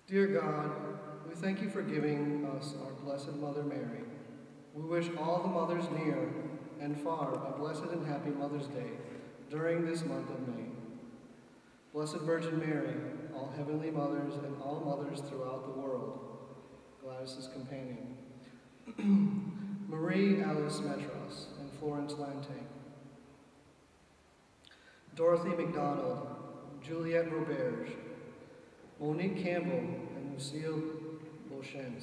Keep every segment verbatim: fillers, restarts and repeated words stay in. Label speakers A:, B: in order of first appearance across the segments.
A: Dear God, we thank you for giving us our Blessed Mother Mary. We wish all the mothers near and far a blessed and happy Mother's Day during this month of May. Blessed Virgin Mary, all heavenly mothers and all mothers throughout the world, Gladys's companion, Marie Alice Metros and Florence Lantang, Dorothy McDonald, Juliette Roberge, Monique Campbell and Lucille Beauchesnes,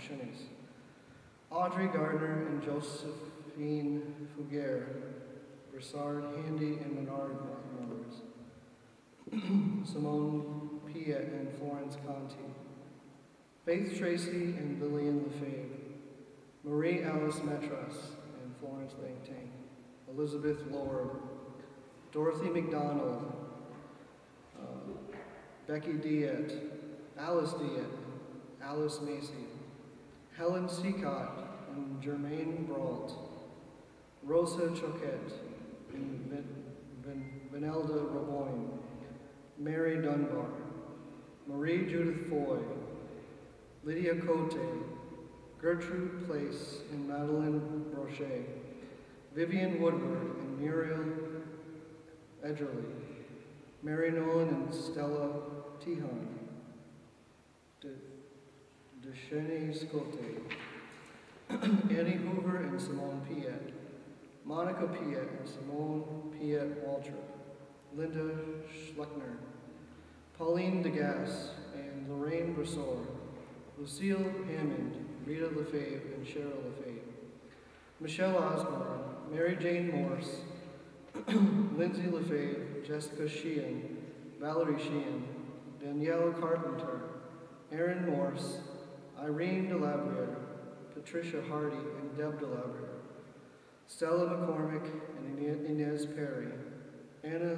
A: Audrey Gardner and Josephine Fugere, Broussard, Handy, and Menard mothers, Simone Piet and Florence Conti, Faith Tracy and Lillian Lefebvre, Marie Alice Metros and Florence Langtang, Elizabeth Lord, Dorothy McDonald, uh, Becky Diet, Alice Diet, Alice Macy, Helen Seacott and Germaine Brault, Rosa Choquette and Vin, Vin, Vinelda Raboyne, Mary Dunbar, Marie Judith Foy, Lydia Cote, Gertrude Place and Madeline Brochet, Vivian Woodward and Muriel Edgerly, Mary Nolan and Stella Tihan, Deshene Scote, Annie Hoover and Simone Piet, Monica Piet and Simone Piet Waltrip, Linda Schleckner, Pauline Degas and Lorraine Brasseur, Lucille Hammond, Rita Lefebvre and Cheryl Lefebvre, Michelle Osborne, Mary Jane Morse, Lindsay Lefebvre, Jessica Sheehan, Valerie Sheehan, Danielle Carpenter, Erin Morse, Irene DeLabriere, Patricia Hardy and Deb DeLabriere, Stella McCormick and Inez Perry, Anna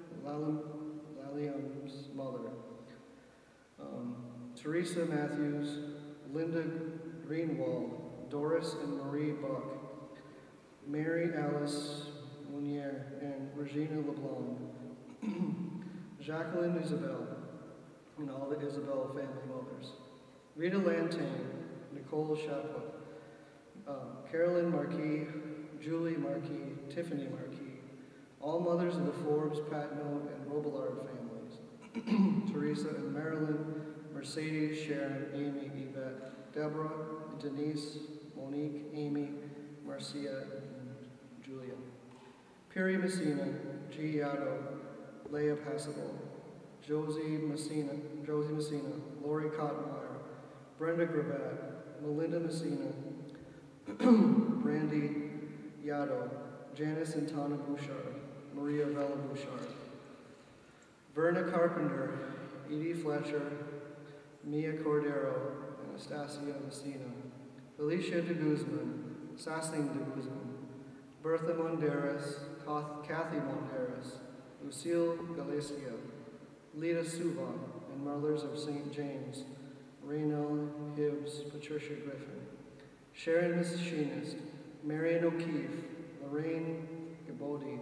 A: Lalium's mother, um, Teresa Matthews, Linda Greenwald, Doris and Marie Buck, Mary Alice Munier and Regina LeBlanc, Jacqueline Isabel, and all the Isabel family mothers, Rita Lantang, Nicole Chaput, uh, Carolyn Marquis, Julie Marquis, Tiffany Marquis, all mothers of the Forbes, Patno, and Robillard families, Teresa and Marilyn, Mercedes, Sharon, Amy, Yvette, Deborah, Denise, Monique, Amy, Marcia, and Julia, Piri Messina, G. Yaddo, Leah Passable, Josie Messina, Josie Messina, Lori Cottonmeyer, Brenda Gravatt, Melinda Messina, Brandy Yaddo, Janice and Tana Bouchard, Maria Vella Bouchard, Verna Carpenter, Edie Fletcher, Mia Cordero, Anastasia Messina, Felicia de Guzman, Sassing de Guzman, Bertha Monderas, Kathy Monderas, Lucille Galicia, Lita Suva, and mothers of Saint James, Raynell Hibbs, Patricia Griffin, Sharon Machinist, Marion O'Keefe, Lorraine Gabodi,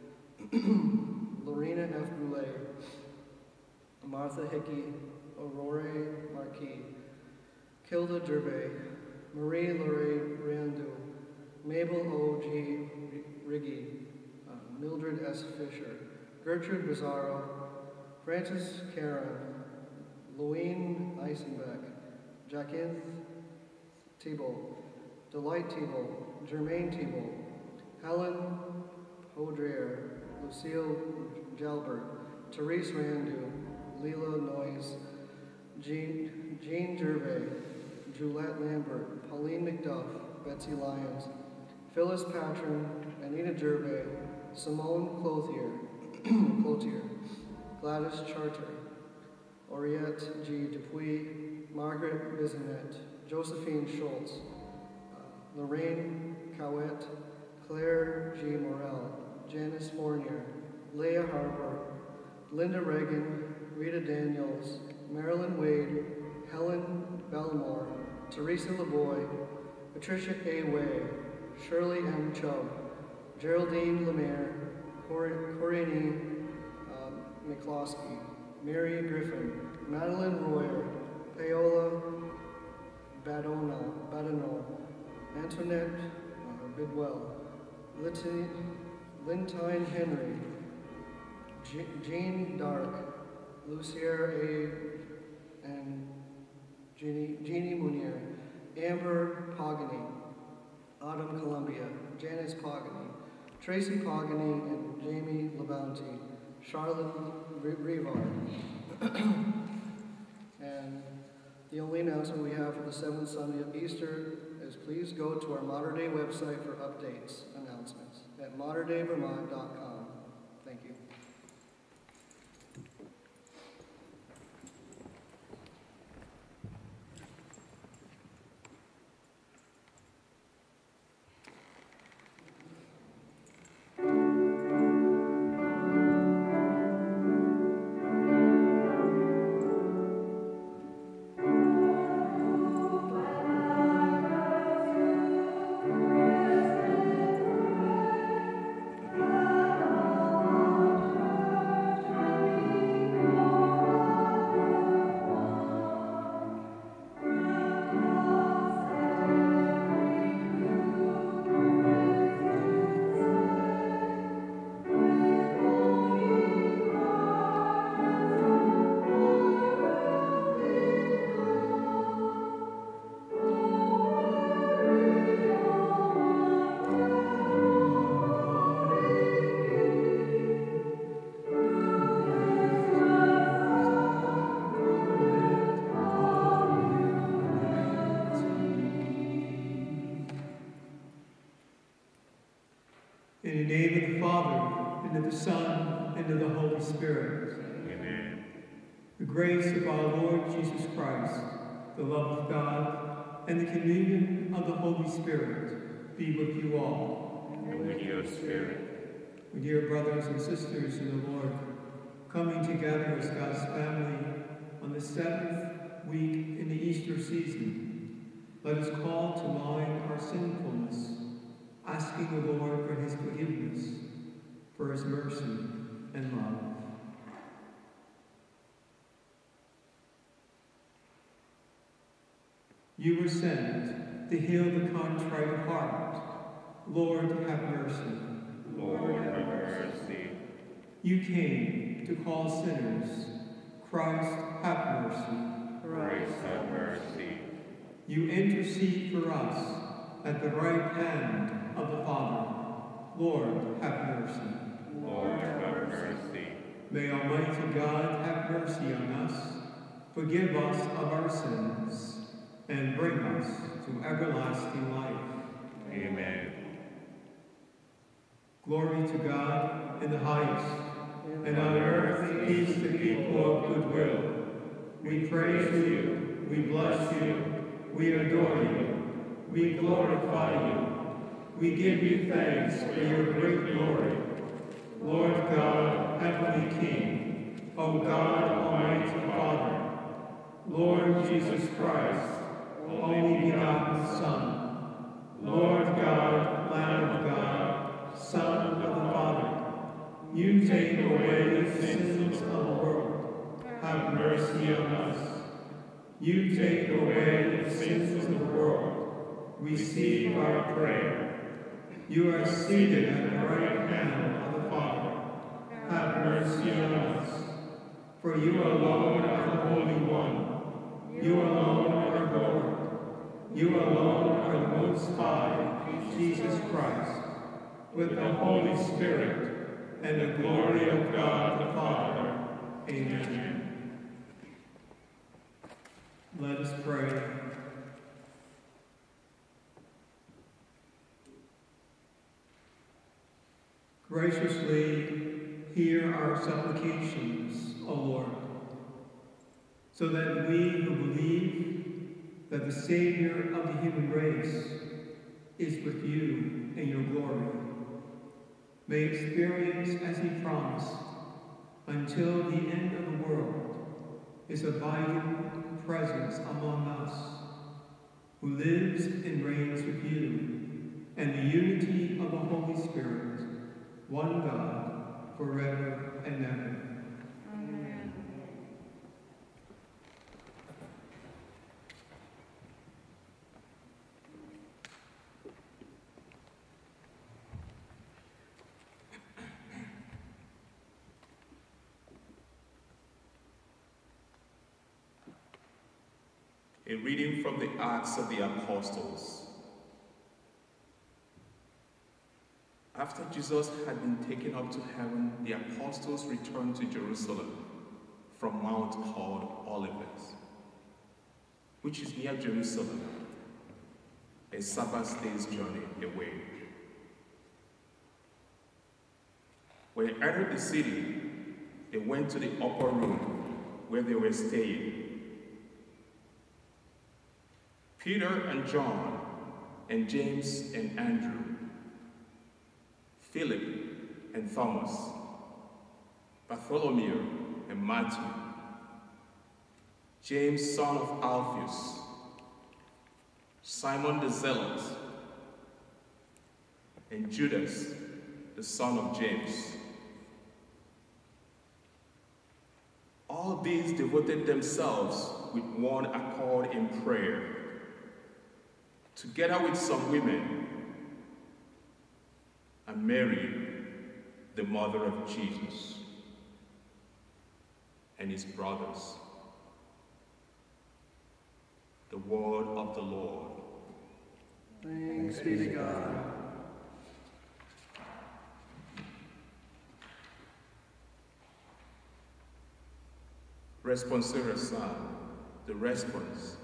A: Lorena F. Goulet, Martha Hickey, Aurore Marquis, Kilda Gervais, Marie Lorraine Randu, Mabel O. G. Riggy, uh, Mildred S. Fisher, Gertrude Bizarro, Frances Karen, Louine Eisenbeck, Jacinth Thibault, Delight Thibault, Germaine Thibault, Helen Hodrier, Lucille Jalbert, Therese Randu, Leela Noyes, Jean, Jean Gervais, Juliette Lambert, Pauline McDuff, Betsy Lyons, Phyllis Patron, Anita Gervais, Simone Clothier, Cloutier, Gladys Charter, Oriette G. Dupuis, Margaret Bizinet, Josephine Schultz, uh, Lorraine Cowett, Claire G. Morel, Janice Fournier, Leah Harper, Linda Reagan, Rita Daniels, Marilyn Wade, Helen Belmore, Teresa LeBoy, Patricia A. Way, Shirley M. Chubb, Geraldine Lemaire, Corinne um, McCloskey, Mary Griffin, Madeline Royer, Paola Badona, Badano, Antoinette uh, Bidwell, Linton, Lintine Henry, Je Jean Dark, Lucier A. and Jeannie, Jeannie Munier, Amber Pogany, Autumn Columbia, Janice Pogany, Tracy Pogany, and Jamie Labounty, Charlotte Revard. And the only announcement we have for the seventh Sunday of Easter is please go to our Modern Day website for updates, announcements, at modern day vermont dot com. Thank you.
B: In the name of the Father, and of the Son, and of the Holy Spirit.
C: Amen.
B: The grace of our Lord Jesus Christ, the love of God, and the communion of the Holy Spirit be with you all.
C: And with your spirit.
B: My dear brothers and sisters in the Lord, coming together as God's family on the seventh week in the Easter season, let us call to mind our sinfulness, asking the Lord for his forgiveness, for his mercy and love. You were sent to heal the contrite of heart. Lord, have mercy.
C: Lord, have mercy.
B: You came to call sinners. Christ, have mercy.
C: Christ, have mercy.
B: You intercede for us at the right hand of the Father. Lord, have mercy.
C: Lord, have mercy.
B: May Almighty God have mercy on us, forgive us of our sins, and bring us to everlasting life.
C: Amen.
B: Glory to God in the highest, and on earth peace to people of good will. We praise you, we bless you, we adore you, we glorify you. We give you thanks for your great glory. Lord God, Heavenly King, O God, Almighty Father, Lord Jesus Christ, only begotten Son, Lord God, Lamb of God, Son of the Father, you take away the sins of the world. Have mercy on us. You take away the sins of the world. Receive our prayer. You are seated at the right hand of the Father. Have mercy on us. For you alone are the Holy One. You alone are Lord. You alone are the Most High, Jesus Christ, with the Holy Spirit and the glory of God the Father. Amen. Let us pray. Graciously hear our supplications, O Lord, so that we who believe that the Savior of the human race is with you in your glory may experience as he promised until the end of the world his abiding presence among us, who lives and reigns with you, and the unity of the Holy Spirit, one God, forever and ever.
D: Amen. A reading from the Acts of the Apostles. After Jesus had been taken up to heaven, the apostles returned to Jerusalem from Mount called Olivet, which is near Jerusalem, a Sabbath day's journey away. When they entered the city, they went to the upper room where they were staying. Peter and John, and James and Andrew, Philip and Thomas, Bartholomew and Matthew, James son of Alphaeus, Simon the Zealot, and Judas the son of James. All these devoted themselves with one accord in prayer, together with some women, and Mary, the mother of Jesus, and his brothers. The word of the Lord.
A: Thanks be to God.
D: Responsorial Psalm, the response.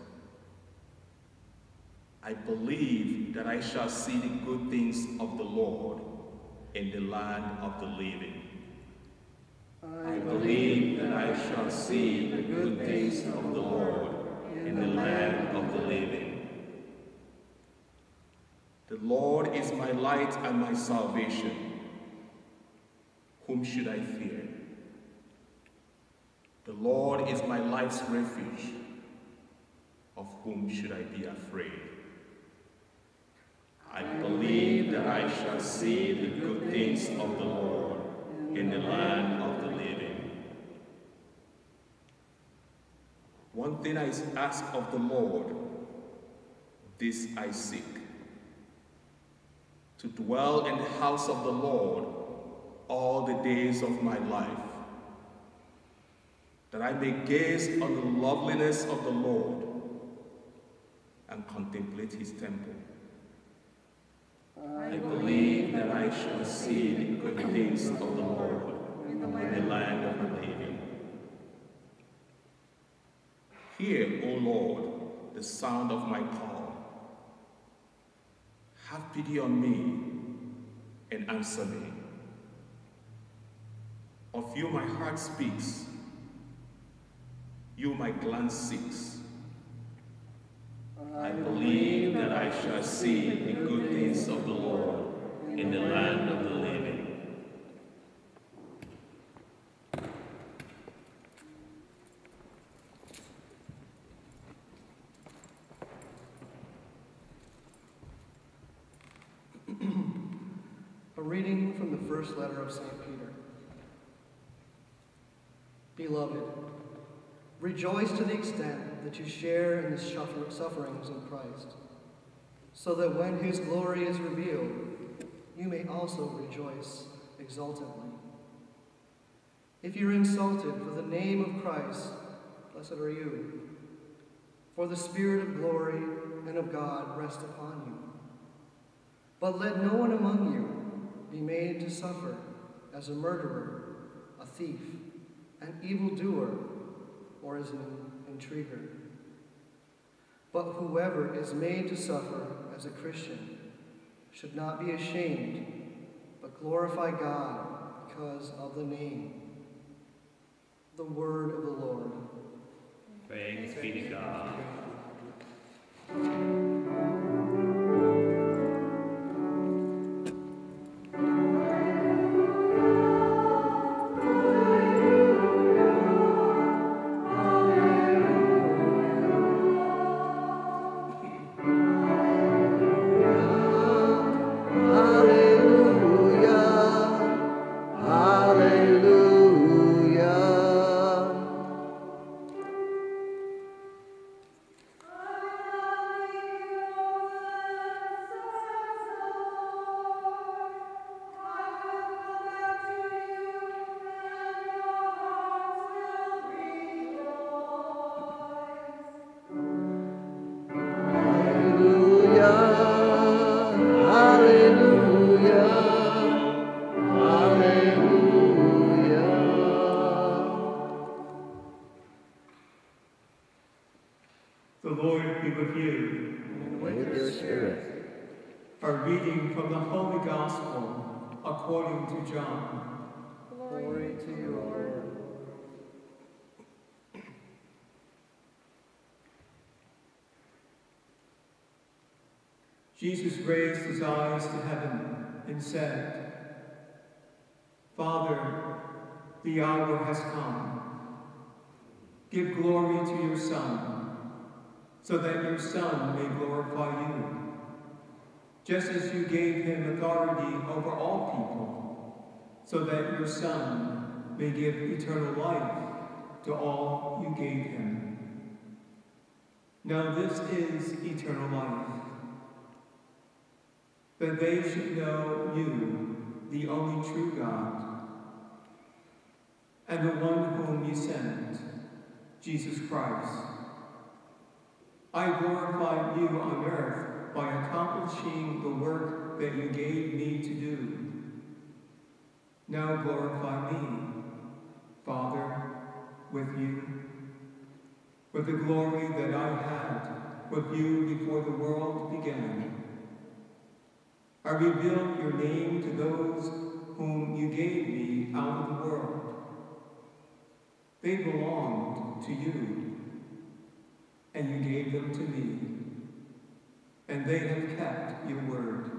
D: I believe that I shall see the good things of the Lord in the land of the living. I believe that I shall see the good things of the Lord in the land of the living. The Lord is my light and my salvation. Whom should I fear? The Lord is my life's refuge. Of whom should I be afraid? I believe that I shall see the good things of the Lord in the land of the living. One thing I ask of the Lord, this I seek, to dwell in the house of the Lord all the days of my life, that I may gaze on the loveliness of the Lord and contemplate his temple. I believe that I shall see the good things of the Lord in the land of the living. Hear, O Lord, the sound of my call. Have pity on me and answer me. Of you my heart speaks. You my glance seeks. I believe that I shall see the good things of the Lord in the land of the living.
A: A reading from the first letter of Saint Peter. Beloved, rejoice to the extent that you share in the sufferings in Christ, so that when his glory is revealed, you may also rejoice exultantly. If you're insulted for the name of Christ, blessed are you, for the Spirit of glory and of God rest upon you. But let no one among you be made to suffer as a murderer, a thief, an evildoer, or as an intriguer. But whoever is made to suffer as a Christian should not be ashamed, but glorify God because of the name. The word of the Lord.
C: Thanks be to God.
B: The Lord be with you.
A: And with your spirit.
B: A reading from the Holy Gospel according to John.
A: Glory to you, O Lord.
B: Jesus raised his eyes to heaven and said, Father, the hour has come. Give glory to your Son, so that your Son may glorify you, just as you gave him authority over all people, so that your Son may give eternal life to all you gave him. Now this is eternal life, that they should know you, the only true God, and the one whom you sent, Jesus Christ. I glorify you on earth by accomplishing the work that you gave me to do. Now glorify me, Father, with you, with the glory that I had with you before the world began. I revealed your name to those whom you gave me out of the world. They belonged to you, and you gave them to me, and they have kept your word.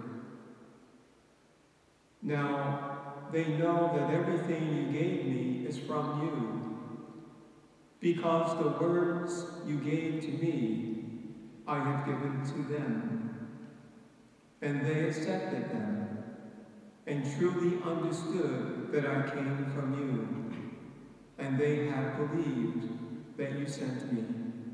B: Now they know that everything you gave me is from you, because the words you gave to me I have given to them. And they accepted them, and truly understood that I came from you, and they have believed that you sent me.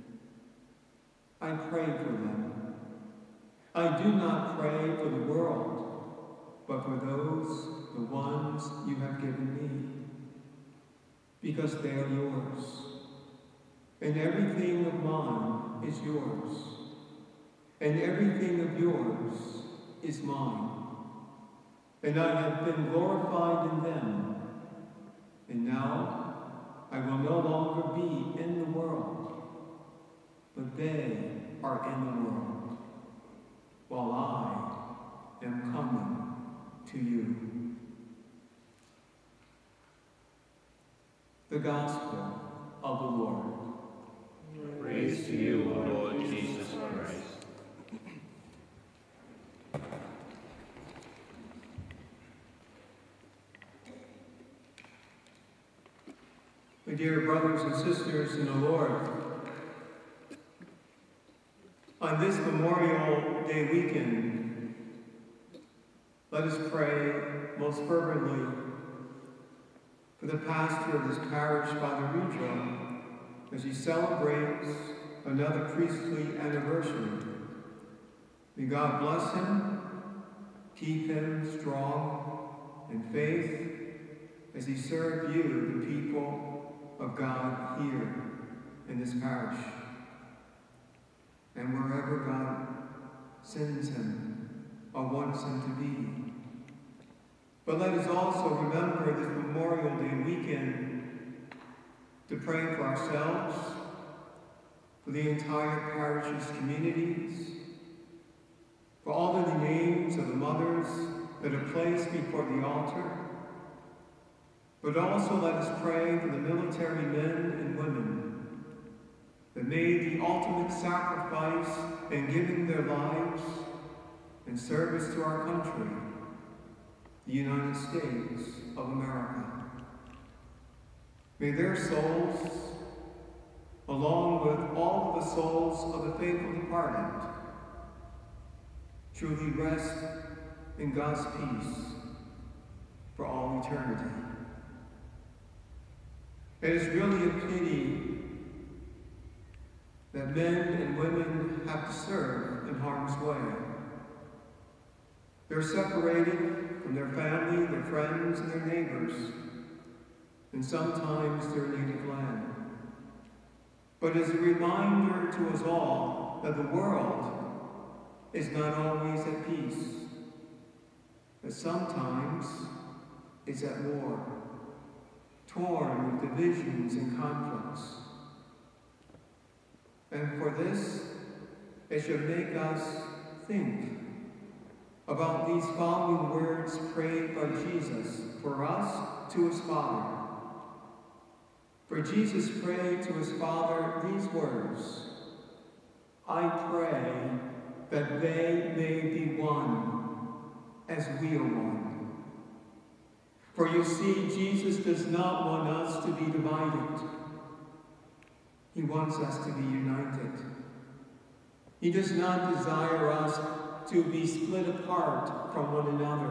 B: I pray for them. I do not pray for the world, but for those, the ones you have given me, because they are yours, and everything of mine is yours, and everything of yours is mine, and I have been glorified in them, and now I will no longer be in the world, but they are in the world, while I am coming to you. The Gospel of the Lord.
C: Praise to you, O Lord Jesus Christ.
B: My dear brothers and sisters in the Lord, on this Memorial Day weekend, let us pray most fervently for the pastor of this parish, Father Rijo, as he celebrates another priestly anniversary. May God bless him, keep him strong in faith as he serves you, the people of God, here in this parish, and wherever God sends him or wants him to be. But let us also remember this Memorial Day weekend to pray for ourselves, for the entire parish's communities, for all of the names of the mothers that are placed before the altar. But also let us pray for the military men and women that made the ultimate sacrifice in giving their lives in service to our country, the United States of America. May their souls, along with all of the souls of the faithful departed, truly rest in God's peace for all eternity. It is really a pity that men and women have to serve in harm's way. They're separated from their family, their friends, and their neighbors, and sometimes their native land. But as a reminder to us all that the world is not always at peace, that sometimes it's at war, torn with divisions and conflicts. And for this, it should make us think about these following words prayed by Jesus for us to his Father. For Jesus prayed to his Father these words, I pray that they may be one as we are one. For you see, Jesus does not want us to be divided. He wants us to be united. He does not desire us to be split apart from one another,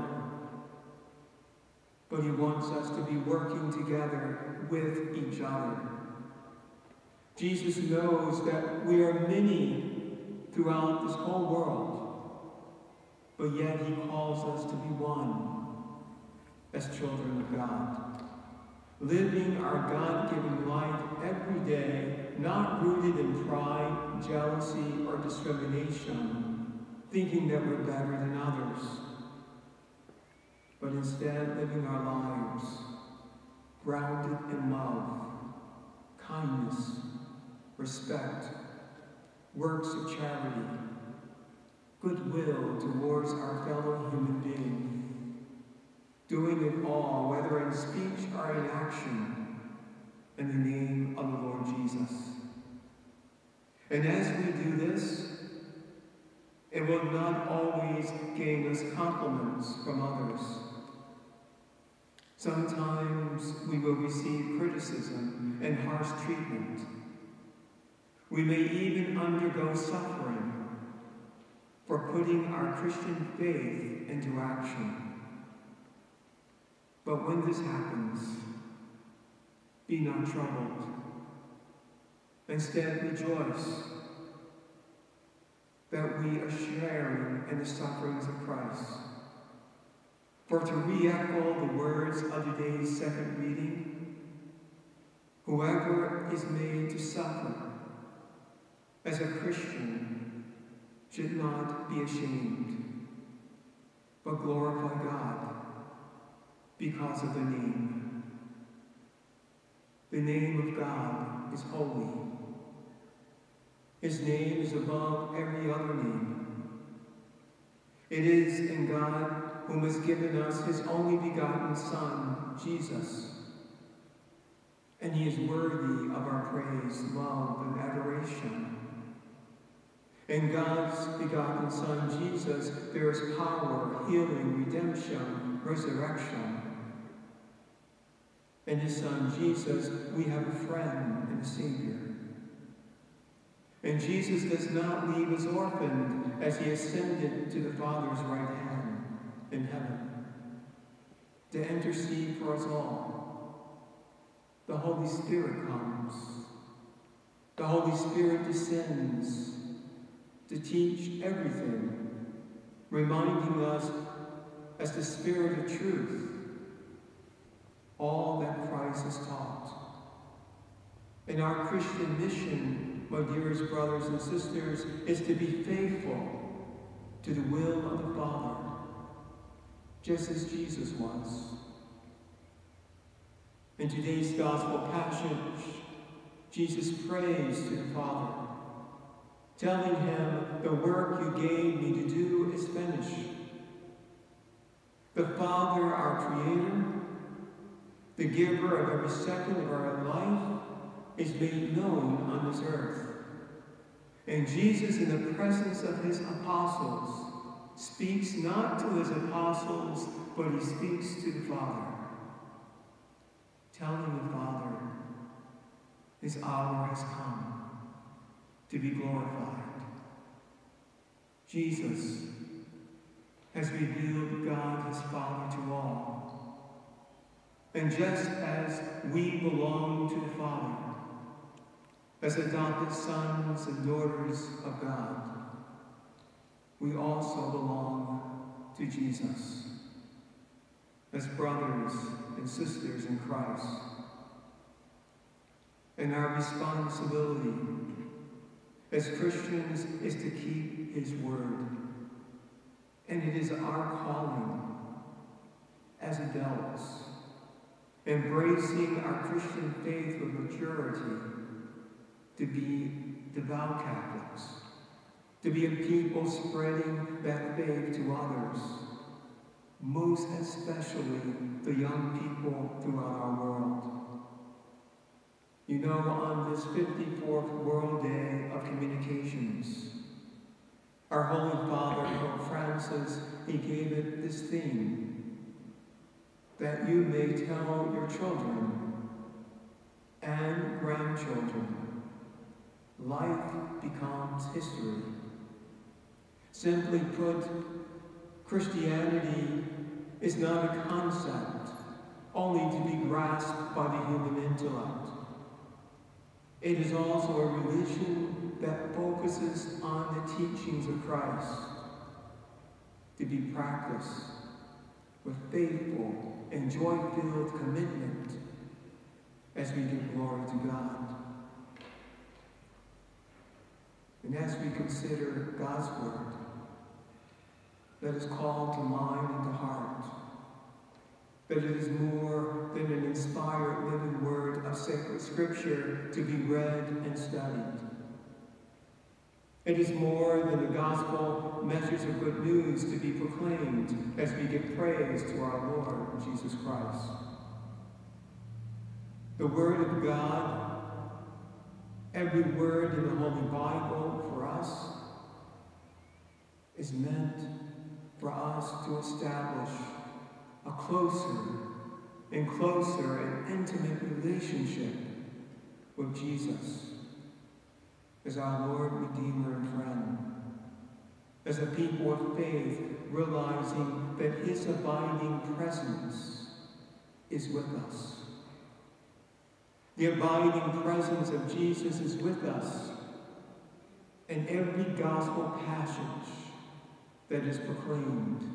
B: but he wants us to be working together with each other. Jesus knows that we are many throughout this whole world, but yet he calls us to be one as children of God, living our God-given life every day, not rooted in pride, jealousy, or discrimination, thinking that we're better than others, but instead living our lives grounded in love, kindness, respect, works of charity, goodwill towards our fellow human being, doing it all, whether in speech or in action, in the name of the Lord Jesus. And as we do this, it will not always gain us compliments from others. Sometimes we will receive criticism and harsh treatment. We may even undergo suffering for putting our Christian faith into action. But when this happens, be not troubled. Instead, rejoice that we are sharing in the sufferings of Christ. For to re-echo the words of today's second reading, whoever is made to suffer as a Christian should not be ashamed, but glorify God because of the name. The name of God is holy. His name is above every other name. It is in God whom has given us his only begotten Son, Jesus. And he is worthy of our praise, love, and adoration. In God's begotten Son, Jesus, there is power, healing, redemption, resurrection. In his Son, Jesus, we have a friend and a Savior. And Jesus does not leave us orphaned as he ascended to the Father's right hand in heaven to intercede for us all. The Holy Spirit comes. The Holy Spirit descends to teach everything, reminding us as the Spirit of truth all that Christ has taught. And our Christian mission, my dearest brothers and sisters, is to be faithful to the will of the Father, just as Jesus was. In today's gospel passage, Jesus prays to the Father, telling him, the work you gave me to do is finished. The Father, our Creator, the giver of every second of our life, is made known on this earth. And Jesus, in the presence of his apostles, speaks not to his apostles, but he speaks to the Father, telling the Father, his hour has come to be glorified. Jesus has revealed God his Father to all. And just as we belong to the Father, as adopted sons and daughters of God, we also belong to Jesus as brothers and sisters in Christ. And our responsibility as Christians is to keep his word. And it is our calling as adults, embracing our Christian faith with maturity, to be devout Catholics, to be a people spreading that faith to others, most especially the young people throughout our world. You know, on this fifty-fourth World Day of Communications, our Holy Father, Pope Francis, he gave it this theme, that you may tell your children and grandchildren, life becomes history. Simply put, Christianity is not a concept only to be grasped by the human intellect. It is also a religion that focuses on the teachings of Christ, to be practiced with faithful and joy-filled commitment as we give glory to God. And as we consider God's word, let us call to mind and to heart that it is more than an inspired living word of sacred scripture to be read and studied. It is more than the gospel message of good news to be proclaimed as we give praise to our Lord Jesus Christ. The Word of God, every word in the Holy Bible for us, is meant for us to establish a closer and closer and intimate relationship with Jesus as our Lord, Redeemer, and friend. As a people of faith, realizing that his abiding presence is with us. The abiding presence of Jesus is with us in every gospel passage that is proclaimed,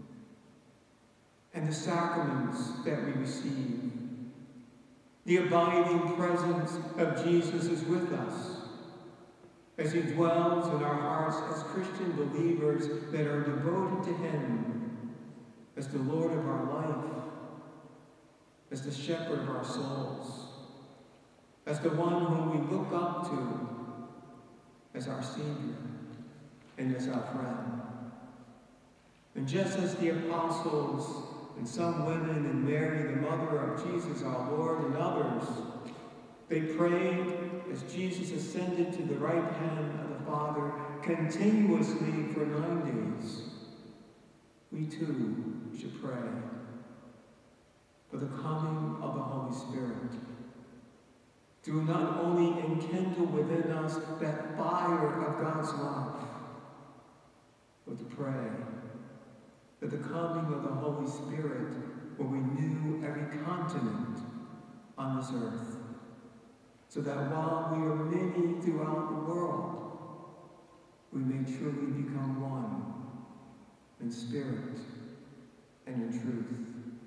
B: and the sacraments that we receive. The abiding presence of Jesus is with us as he dwells in our hearts as Christian believers that are devoted to him as the Lord of our life, as the shepherd of our souls, as the one whom we look up to as our Savior and as our friend. And just as the apostles and some women and Mary, the mother of Jesus, our Lord, and others, they prayed as Jesus ascended to the right hand of the Father continuously for nine days. We too should pray for the coming of the Holy Spirit to not only enkindle within us that fire of God's love, but to pray that the coming of the Holy Spirit will renew every continent on this earth, so that while we are many throughout the world, we may truly become one in spirit and in truth,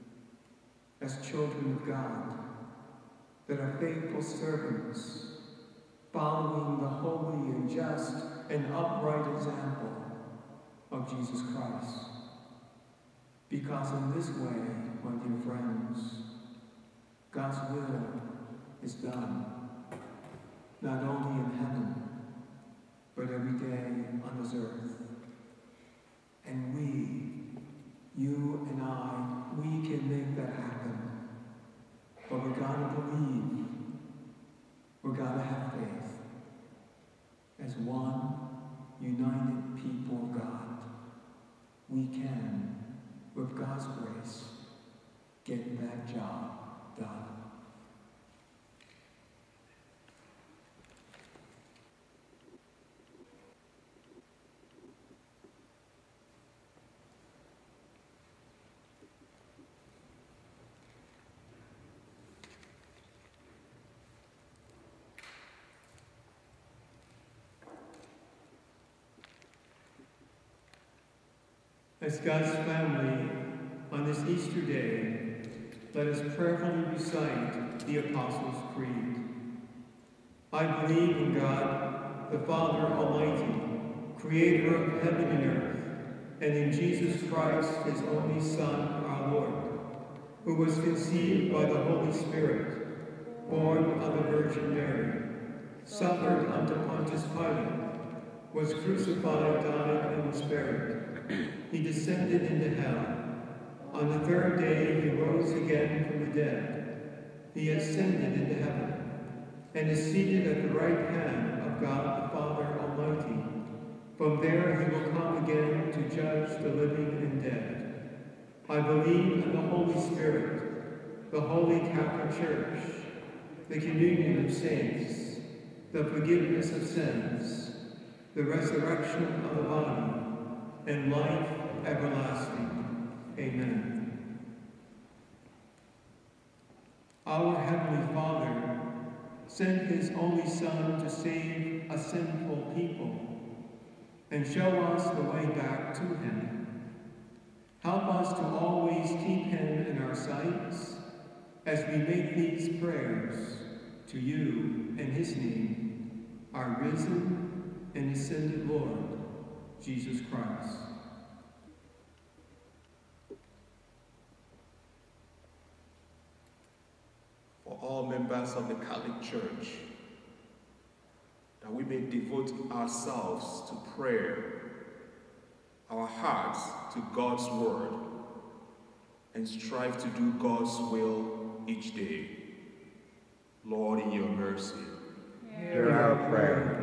B: as children of God, that are faithful servants, following the holy and just and upright example of Jesus Christ. Because in this way, my dear friends, God's will is done, not only in heaven, but every day on this earth. And we, you and I, we can make that happen. But we gotta believe, we gotta have faith. As one united people of God, we can, with God's grace, get that job done. As God's family, on this Easter day, let us prayerfully recite the Apostles' Creed. I believe in God, the Father Almighty, creator of heaven and earth, and in Jesus Christ, his only Son, our Lord, who was conceived by the Holy Spirit, born of the Virgin Mary, suffered under Pontius Pilate, was crucified, died, and was buried. He descended into hell. On the third day he rose again from the dead. He ascended into heaven, and is seated at the right hand of God the Father Almighty. From there he will come again to judge the living and dead. I believe in the Holy Spirit, the Holy Catholic Church, the communion of saints, the forgiveness of sins, the resurrection of the body, and life everlasting. Amen. Our Heavenly Father sent his only Son to save a sinful people and show us the way back to him. Help us to always keep him in our sights as we make these prayers to you in his name, our risen and ascended Lord, Jesus Christ.
D: For all members of the Catholic Church, that we may devote ourselves to prayer, our hearts to God's word, and strive to do God's will each day. Lord, in your mercy,
C: Hear our prayer.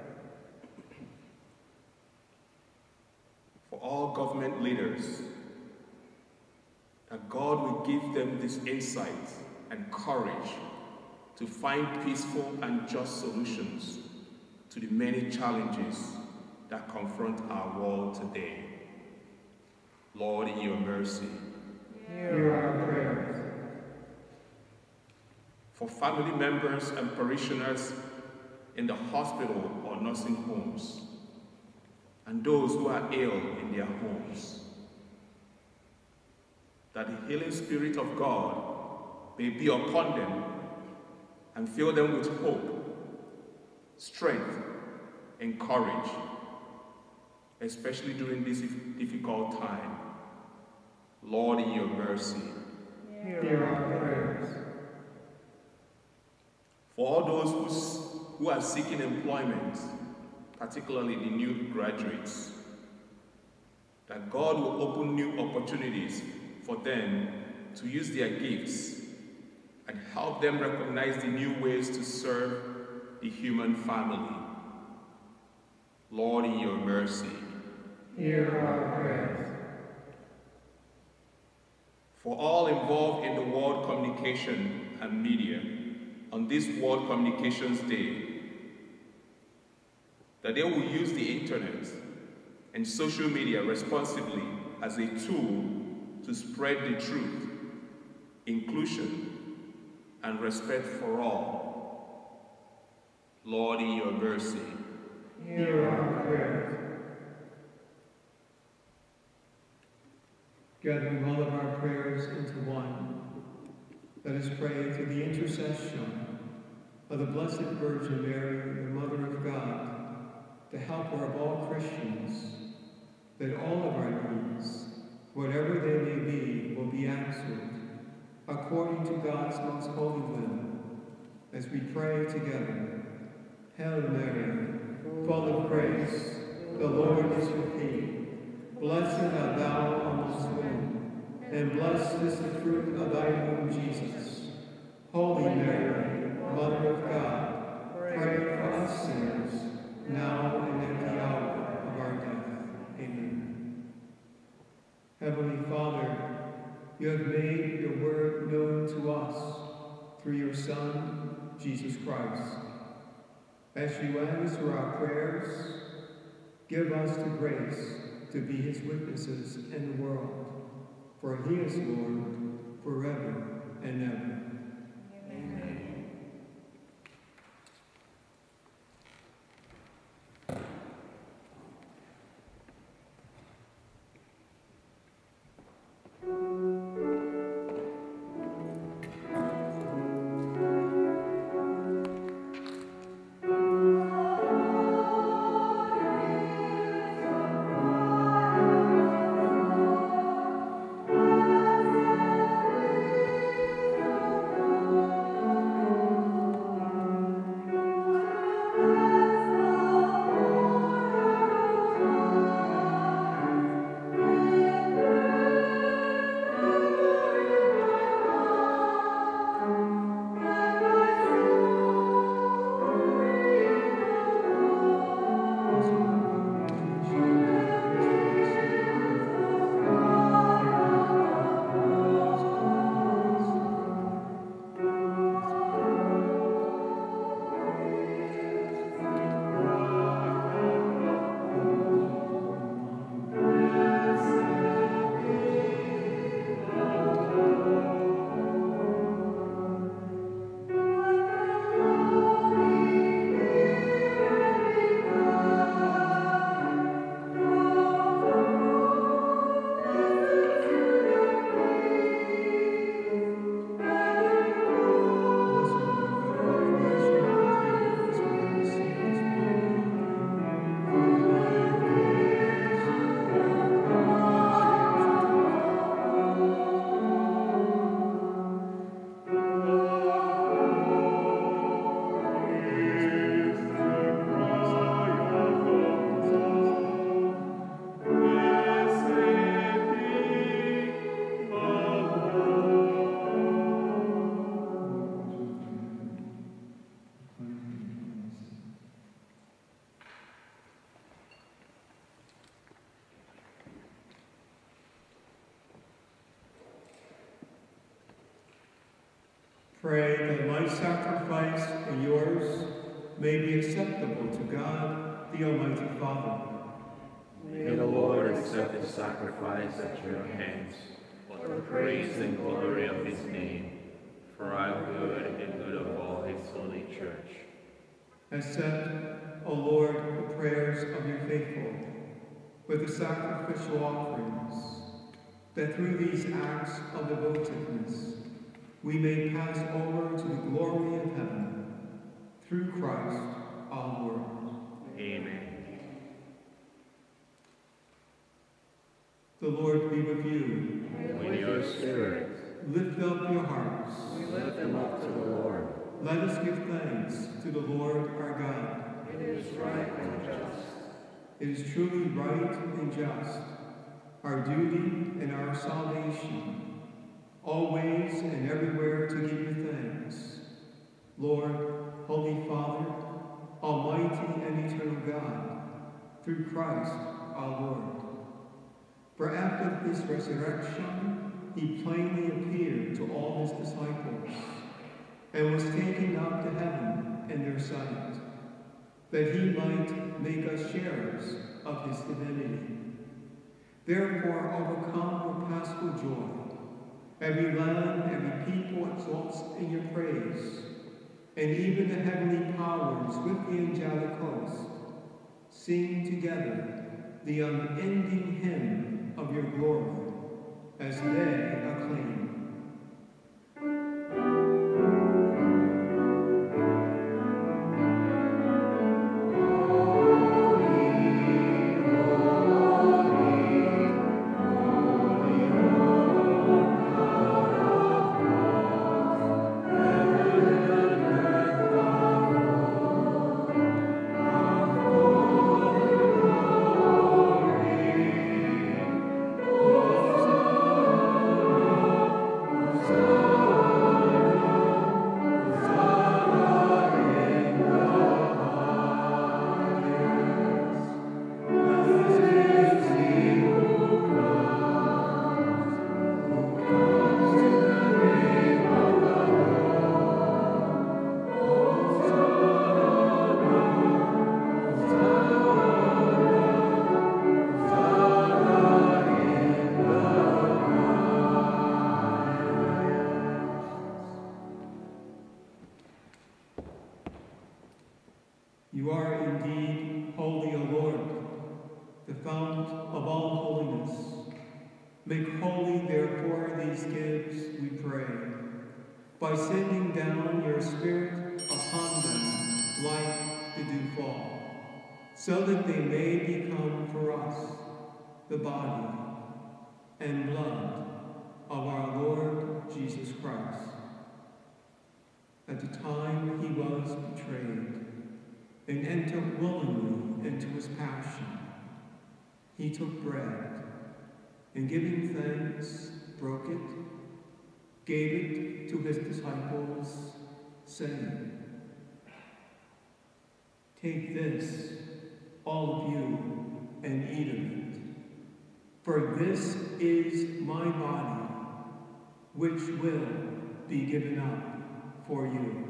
D: For all government leaders, that God will give them this insight and courage to find peaceful and just solutions to the many challenges that confront our world today. Lord, in your mercy,
B: Hear our prayers.
D: For family members and parishioners in the hospital or nursing homes, and those who are ill in their homes, that the healing Spirit of God may be upon them and fill them with hope, strength, and courage, especially during this difficult time. Lord, in your mercy,
B: Hear our prayers.
D: For all those who's, who are seeking employment, particularly the new graduates, that God will open new opportunities for them to use their gifts and help them recognize the new ways to serve the human family. Lord, in your mercy,
B: Hear our prayers.
D: For all involved in the world communication and media on this World Communications Day, that they will use the internet and social media responsibly as a tool to spread the truth, inclusion, and respect for all. Lord, in your mercy,
B: Hear our prayers. Gathering all of our prayers into one, let us pray for the intercession of the Blessed Virgin Mary, the Mother of God, the helper of all Christians, that all of our needs, whatever they may be, will be answered according to God's most holy will, as we pray together. Hail Mary, full of grace, the Lord is with thee. Blessed art thou amongst women, and blessed is the fruit of thy womb, Jesus. Holy Mary, Mother of God, pray for us sinners, now and at the hour of our death. Amen. Heavenly Father, you have made your word known to us through your Son, Jesus Christ. As you answer our prayers, give us the grace to be his witnesses in the world, for he is Lord forever and ever. Amen.
E: Thank you.
B: Pray that my sacrifice and yours may be acceptable to God, the Almighty Father.
C: May the Lord accept the sacrifice at your hands, for the praise and glory of his name, for our good and good of all his holy church.
B: Accept, O Lord, the prayers of your faithful, with the sacrificial offerings, that through these acts of devotedness we may pass over to the glory of heaven, through Christ our Lord.
C: Amen.
B: The Lord be with you.
C: With your spirit,
B: Lift up your hearts.
C: we lift them up to the Lord.
B: Let us give thanks to the Lord our God.
C: It is right and just.
B: It is truly right and just, our duty and our salvation, always and everywhere to give you thanks. Lord, Holy Father, Almighty and eternal God, through Christ our Lord. For after his resurrection, he plainly appeared to all his disciples, and was taken up to heaven in their sight, that he might make us sharers of his divinity. Therefore, overcome with paschal joy, every land, every people exalts in your praise, and even the heavenly powers with the angelic host sing together the unending hymn of your glory as they acclaim. You are indeed holy, O Lord, the fount of all holiness. Make holy, therefore, these gifts, we pray, by sending down your Spirit upon them like the dewfall, so that they may become for us the body and blood of our Lord Jesus Christ. At the time he was betrayed and entered willingly into his passion, he took bread, and giving thanks, broke it, gave it to his disciples, saying, "Take this, all of you, and eat of it, for this is my body, which will be given up for you."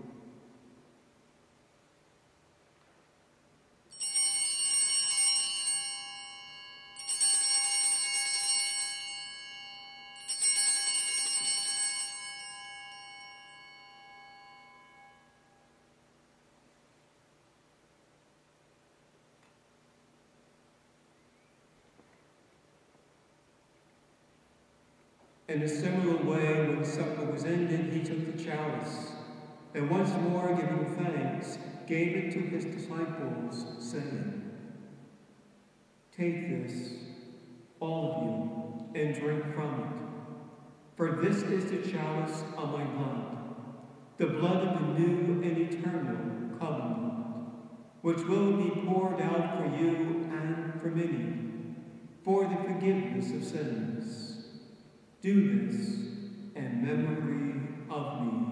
B: In a similar way, when supper was ended, he took the chalice, and once more giving thanks, gave it to his disciples, saying, "Take this, all of you, and drink from it, for this is the chalice of my blood, the blood of the new and eternal covenant, which will be poured out for you and for many, for the forgiveness of sins. Do this in memory of me."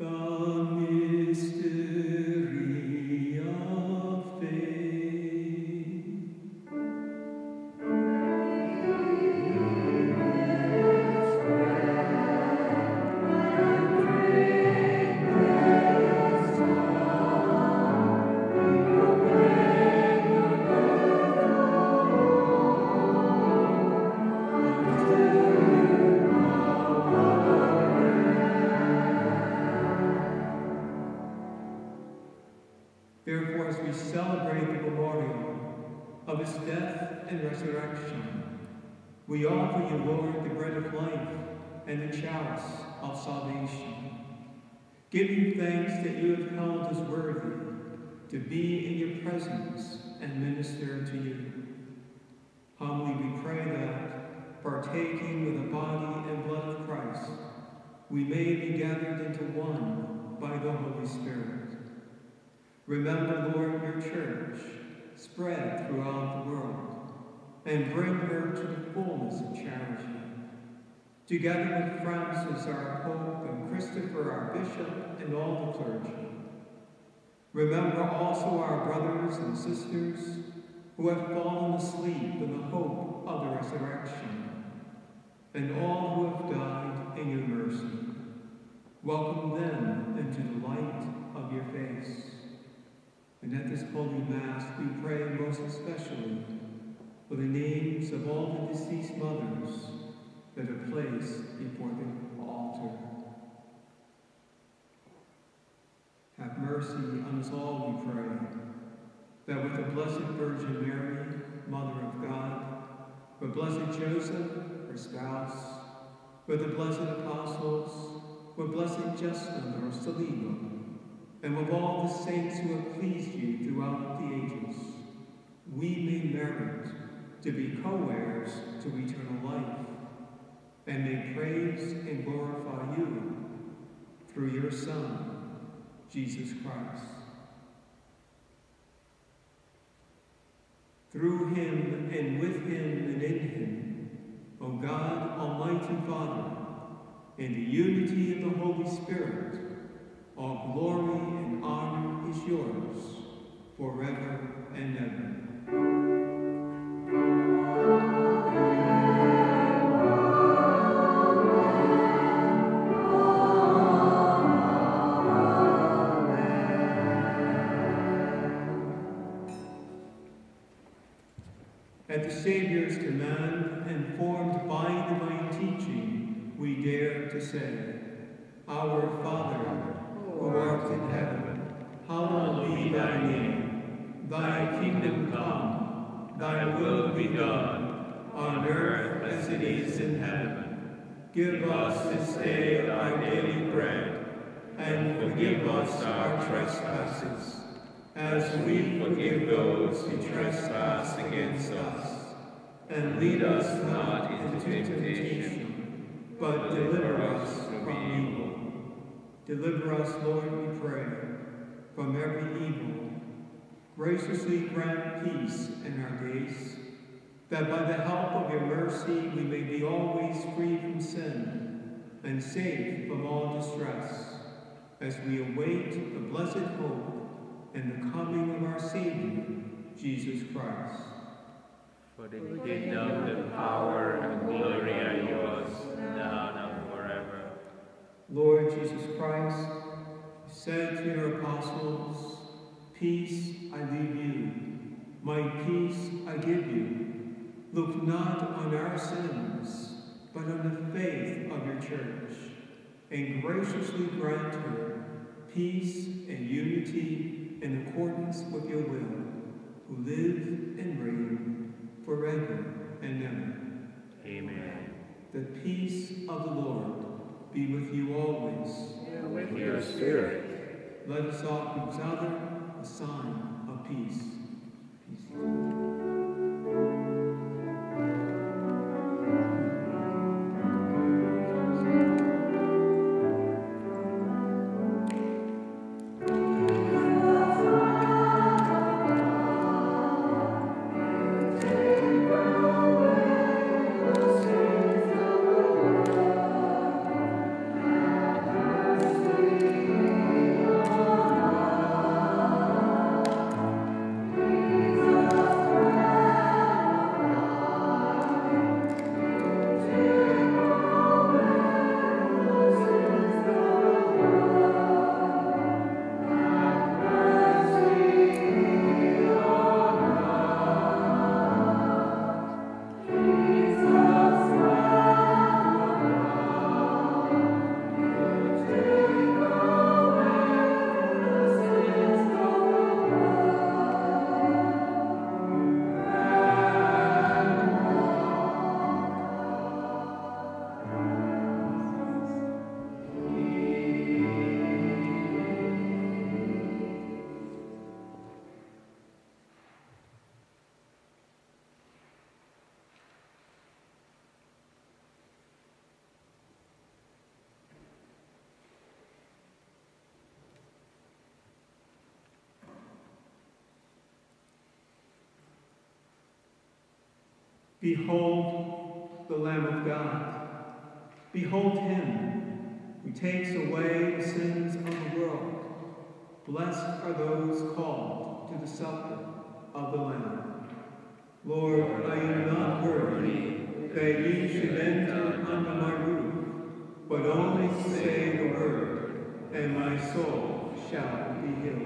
B: Therefore, as we celebrate the memorial of his death and resurrection, we offer you, Lord, the bread of life and the chalice of salvation, giving thanks that you have held us worthy to be in your presence and minister to you. Humbly we pray that, partaking with the body and blood of Christ, we may be gathered into one by the Holy Spirit. Remember, Lord, your church, spread throughout the world, and bring her to the fullness of charity. Together with Francis, our Pope, and Christopher, our Bishop, and all the clergy. Remember also our brothers and sisters who have fallen asleep in the hope of the resurrection, and all who have died in your mercy. Welcome them into the light of your face. And at this holy Mass, we pray most especially for the names of all the deceased mothers that are placed before the altar. Have mercy on us all, we pray, that with the Blessed Virgin Mary, Mother of God, with Blessed Joseph, her spouse, with the blessed apostles, with Blessed Justin, our Saligo, and with all the saints who have pleased you throughout the ages, we may merit to be co-heirs to eternal life, and may praise and glorify you through your Son, Jesus Christ. Through him, and with him, and in him, O God, Almighty Father, in the unity of the Holy Spirit, all glory and honor is yours, forever and ever. At the Savior's command, and formed by divine teaching, we dare to say, Our Father, who art in heaven, hallowed be thy name. Thy kingdom come, thy will be done, on earth as it is in heaven. Give us this day our daily bread, and forgive us our trespasses, as we forgive those who trespass against us. And lead us not into temptation, but deliver us from evil. Deliver us, Lord, we pray, from every evil. Graciously grant peace in our days, that by the help of your mercy we may be always free from sin and safe from all distress, as we await the blessed hope and the coming of our Savior, Jesus Christ.
C: For the kingdom, the power, and glory are yours, now and forever.
B: Lord Jesus Christ, you said to your apostles, Peace I leave you, my peace I give you. Look not on our sins, but on the faith of your church, and graciously grant her peace and unity in accordance with your will, who live and reign forever and ever.
C: Amen.
B: The peace of the Lord be with you always.
C: And with your spirit.
B: Let us offer each other a sign of peace. Peace.
E: Thank you.
B: Behold the Lamb of God. Behold him who takes away the sins of the world. Blessed are those called to the supper of the Lamb. Lord, I am not worthy that ye should enter under my roof, but only say the word, and my soul shall be healed.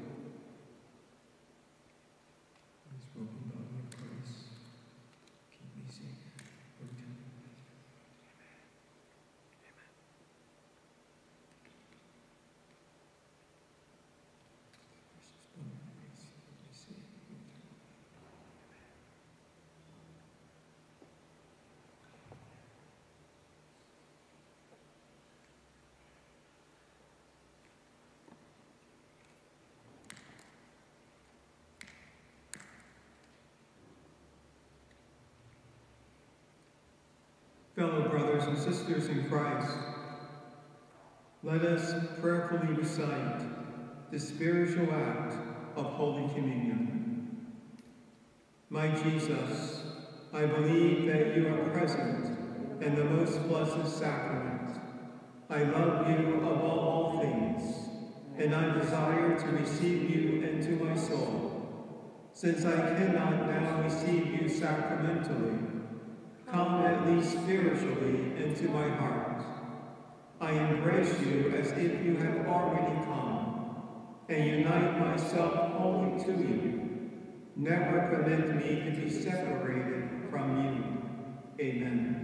B: Fellow brothers and sisters in Christ, let us prayerfully recite the spiritual act of Holy Communion. My Jesus, I believe that you are present in the most blessed sacrament. I love you above all things, and I desire to receive you into my soul. Since I cannot now receive you sacramentally, come at least spiritually into my heart. I embrace you as if you have already come, and unite myself wholly to you. Never permit me to be separated from you. Amen.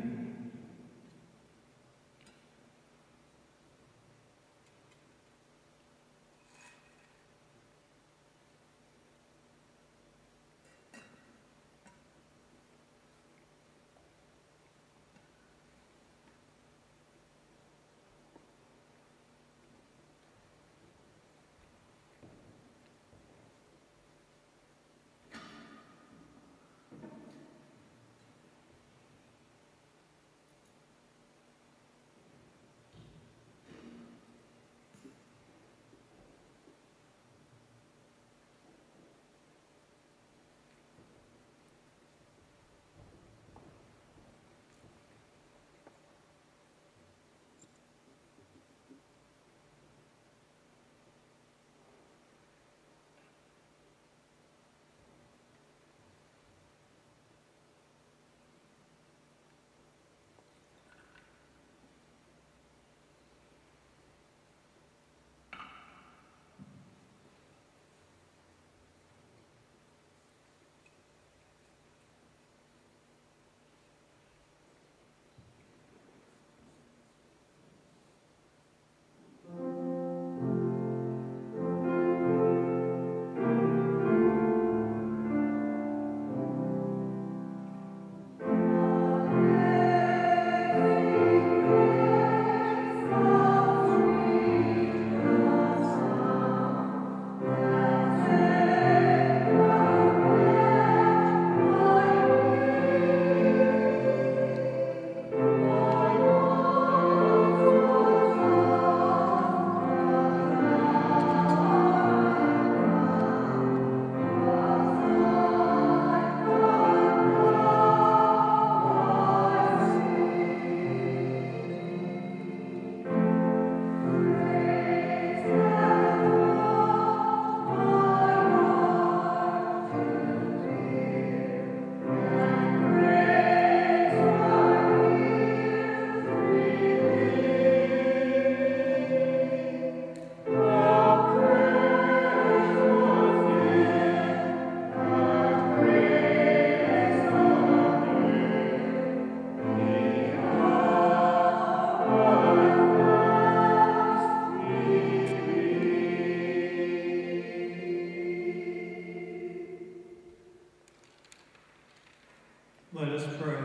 B: Let us pray.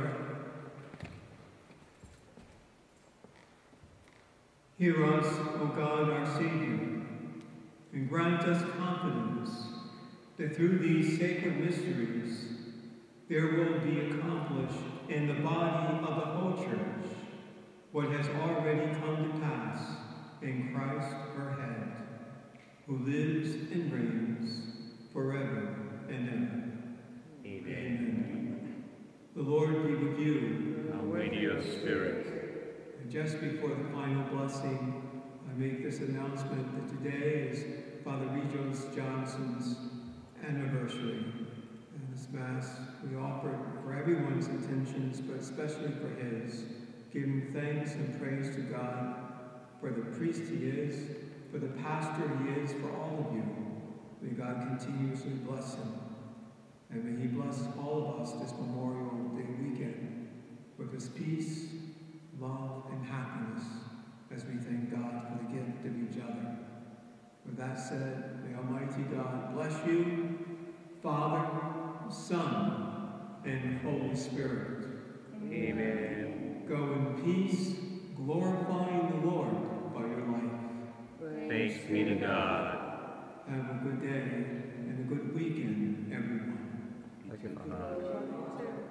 B: Hear us, O God, our Savior, and grant us confidence that through these sacred mysteries there will be accomplished in the body of the whole Church what has already come to pass in Christ her head, who lives and reigns forever and ever. Amen. Amen. The Lord blessing, I make this announcement that today is Father Regis Johnson's anniversary. And this Mass we offer for everyone's intentions, but especially for his, giving thanks and praise to God for the priest he is, for the pastor he is, for all of you. May God continuously bless him. And may he bless all of us this Memorial Day weekend with his peace, love, and happiness as we thank God for the gift of each other. With that said, may Almighty God bless you, Father, Son, and Holy Spirit.
C: Amen.
B: Go in peace, glorifying the Lord by your life.
C: Thanks be to God.
B: Have a good day and a good weekend, everyone.
C: Thank you, Father.